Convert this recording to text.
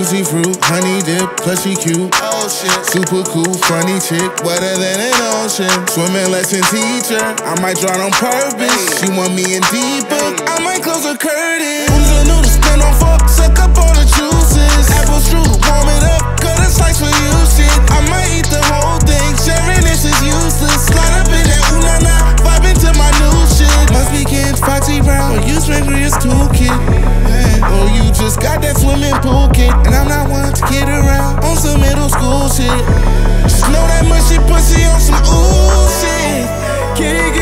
juicy fruit, honey dip, plus she cute. Oh shit, super cool, funny chick, wetter than an ocean. Swimming lesson teacher, I might drown on purpose. She want me in deeper, I might close her curtain. Who's the noodle spin on fork, suck up all the juices. Apple strudel, warm it up, cut a slice for you shit. I might eat the whole thing, sharing this is useless. Slide up in that ooooh vibe into my new shit. Must be kids, Foxy Brown, or you Sprinkler's toolkit. Oh, you just got that swimming pool kit, and I'm not one to kid around on some middle school shit. Just know that mushy pussy on some ooh shit. Kitty